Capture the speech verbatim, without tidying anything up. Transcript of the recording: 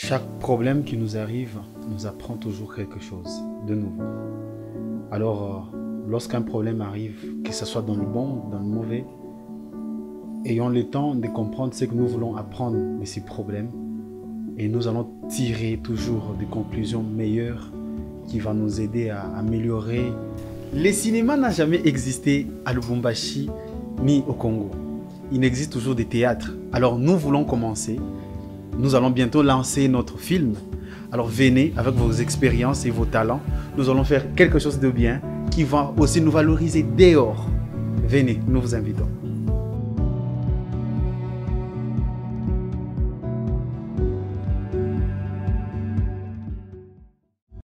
Chaque problème qui nous arrive nous apprend toujours quelque chose de nouveau. Alors, euh, lorsqu'un problème arrive, que ce soit dans le bon, dans le mauvais, ayons le temps de comprendre ce que nous voulons apprendre de ces problèmes et nous allons tirer toujours des conclusions meilleures qui vont nous aider à améliorer. Le cinéma n'a jamais existé à Lubumbashi ni au Congo. Il existe toujours des théâtres. Alors nous voulons commencer. Nous allons bientôt lancer notre film. Alors venez avec vos expériences et vos talents. Nous allons faire quelque chose de bien qui va aussi nous valoriser dehors. Venez, nous vous invitons.